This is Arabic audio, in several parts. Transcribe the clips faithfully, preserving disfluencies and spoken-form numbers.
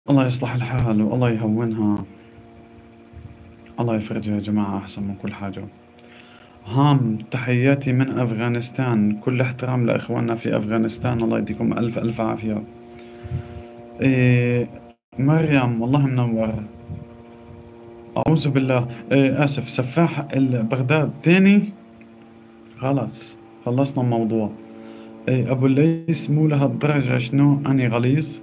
الله يصلح الحال والله يهونها. الله يفرجها يا جماعة، أحسن من كل حاجة. هام تحياتي من أفغانستان، كل احترام لإخواننا في أفغانستان، الله يديكم ألف ألف عافية. إيه مريم والله منور. أعوذ بالله، إيه آسف، سفاح ال- بغداد تاني. خلاص خلصنا الموضوع. إيه أبو الليث مو لهالدرجة، شنو أني غليظ.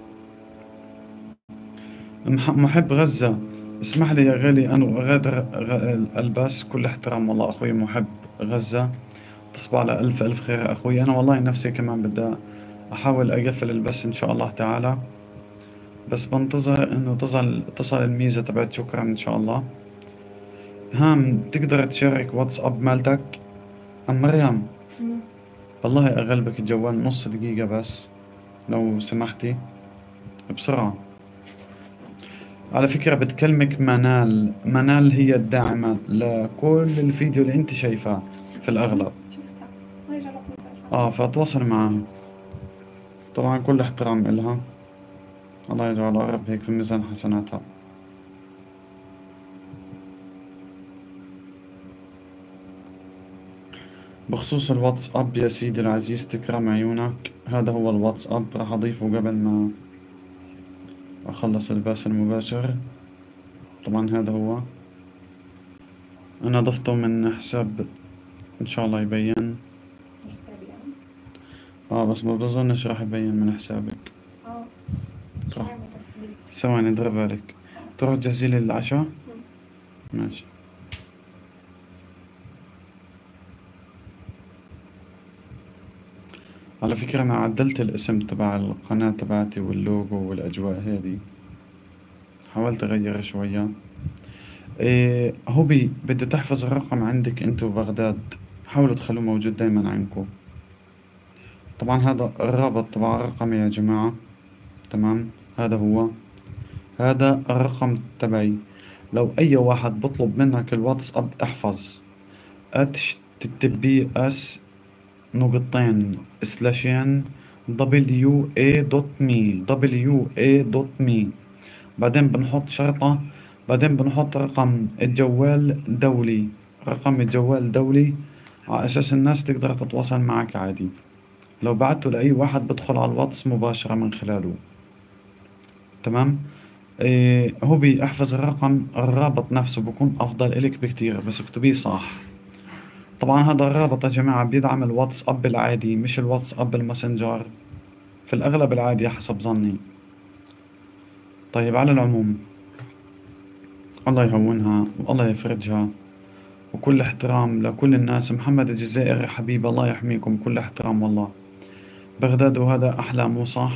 مح- محب غزة. اسمح لي يا غالي أنا غادر غ- الباس، كل احترام والله أخوي محب غزة. تصبح على ألف ألف خير أخوي. أنا والله نفسي كمان بدي أحاول أقفل البث إن شاء الله تعالى، بس بنتظر إنه تصل تصل الميزة تبعت شكرا إن شاء الله. هام تقدر تشارك واتساب مالتك أم مريم؟ مم. والله أغلبك الجوال نص دقيقة بس لو سمحتي بسرعة. على فكرة بتكلمك منال، منال هي الداعمة لكل الفيديو اللي انت شايفاه في الأغلب. شفتها هاي جربت مثلا اه حسنا. فتواصل معاها. طبعا كل احترام إلها، الله يجعل رب هيك في ميزان حسناتها. بخصوص الواتساب يا سيدي العزيز تكرم عيونك، هذا هو الواتساب، راح أضيفه قبل ما أخلص البث المباشر. طبعا هذا هو، أنا ضفته من حساب إن شاء الله يبين. حسابي انا. اه بس ما بظنش راح يبين من حسابك. اه مش طيب عامل تثبيت. ثواني ادري بالك. اه. تروح تجهزي لي العشاء. مم. ماشي. على فكرة أنا عدلت الاسم تبع القناة تبعتي واللوجو والأجواء هذه، حاولت أغير شوية. إيه هوبي بدي تحفظ الرقم عندك انتو بغداد، حاولوا تخلوه موجود دايما عندكم. طبعا هذا الرابط تبع الرقم يا جماعة، تمام. هذا هو، هذا الرقم تبعي. لو أي واحد بطلب منك الواتساب احفظ اتش تي اس نقطتين سلاشين دبليو اي دوت مي دبليو اي دوت مي، بعدين بنحط شرطة، بعدين بنحط رقم الجوال دولي، رقم الجوال دولي، على أساس الناس تقدر تتواصل معك عادي. لو بعته لأي واحد بدخل على الواتس مباشرة من خلاله، تمام. إيه هو بيحفظ الرقم، الرابط نفسه بكون أفضل إلك بكتير، بس اكتبيه صح. طبعا هذا الرابط يا جماعة بيدعم الواتساب العادي مش الواتساب الماسنجر، في الأغلب العادي حسب ظني. طيب على العموم، الله يهونها والله يفرجها، وكل احترام لكل الناس. محمد الجزائري حبيب الله يحميكم، كل احترام والله. بغداد وهذا أحلى مو صح؟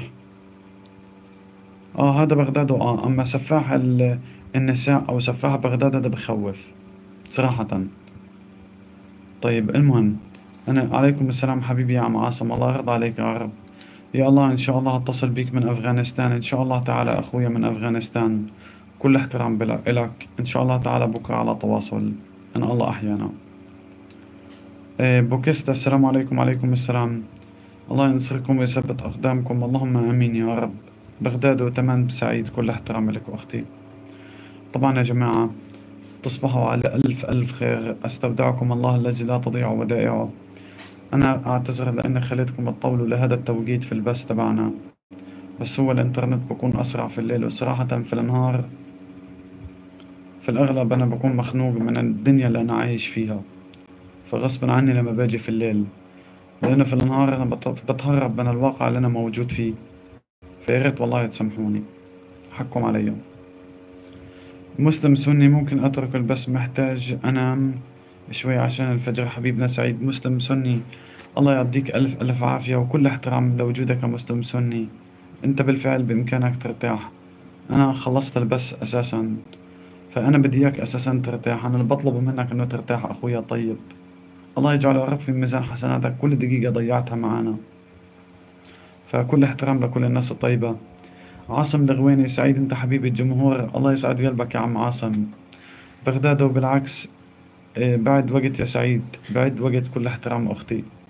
آه هذا بغداد آه، أما سفاح ال- النساء أو سفاح بغداد هذا بخوف صراحة. طيب المهم، أنا عليكم السلام حبيبي يا عم عاصم، الله يرضى عليك يا رب. يا الله إن شاء الله أتصل بيك من أفغانستان إن شاء الله تعالى أخويا من أفغانستان، كل احترام بلا- إلك إن شاء الله تعالى، بكرة على تواصل إن الله أحيانا. إيه بوكستا السلام عليكم. وعليكم السلام. الله ينصركم ويثبت أقدامكم اللهم آمين يا رب. بغداد وتمن سعيد، كل احترام لك أختي. طبعا يا جماعة تصبحوا على ألف ألف خير، أستودعكم الله الذي لا تضيع ودائعه. أنا أعتذر لأني خليتكم تطولوا لهذا التوقيت في البث تبعنا، بس هو الإنترنت بكون أسرع في الليل، وصراحة في النهار في الأغلب أنا بكون مخنوق من الدنيا اللي أنا عايش فيها، فغصبا عني لما باجي في الليل، لأنه في النهار أنا بت- بتهرب من الواقع اللي أنا موجود فيه. فياريت والله تسامحوني، حقكم علي. مسلم سني ممكن أترك البث، محتاج أنام شوي عشان الفجر. حبيبنا سعيد مسلم سني، الله يعطيك ألف ألف عافية وكل احترام لوجودك يا مسلم سني. أنت بالفعل بإمكانك ترتاح، أنا خلصت البث أساسا، فأنا بدي إياك أساسا ترتاح، أنا اللي بطلبه منك إنه ترتاح أخويا طيب. الله يجعله يا رب في ميزان حسناتك كل دقيقة ضيعتها معنا، فكل احترام لكل الناس الطيبة. عاصم الغويني سعيد، انت حبيب الجمهور، الله يسعد قلبك يا عم عاصم. بغداد وبالعكس، إيه، بعد وقت يا سعيد، بعد وقت، كل احترام أختي.